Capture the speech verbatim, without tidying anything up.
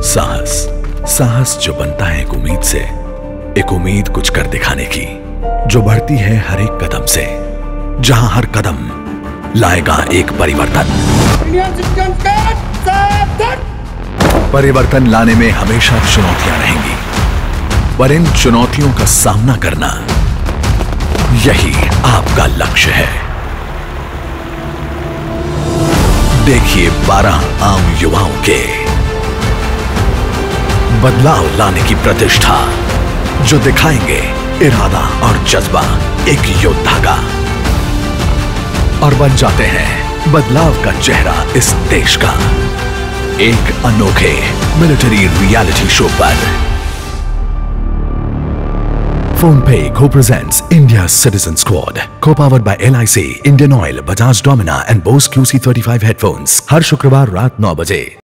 साहस साहस जो बनता है एक उम्मीद से, एक उम्मीद कुछ कर दिखाने की, जो बढ़ती है हर एक कदम से, जहां हर कदम लाएगा एक परिवर्तन। परिवर्तन लाने में हमेशा चुनौतियां रहेंगी, पर इन चुनौतियों का सामना करना यही आपका लक्ष्य है। देखिए बारह आम युवाओं के बदलाव लाने की प्रतिष्ठा, जो दिखाएंगे इरादा और जज्बा एक योद्धा का, और बन जाते हैं बदलाव का चेहरा इस देश का, एक अनोखे मिलिट्री रियलिटी शो पर। PhonePe co-presents India's Citizen Squad, co-powered by L I C, Indian Oil, Bajaj Domina and Bose Q C thirty-five headphones. हर शुक्रवार रात नौ बजे।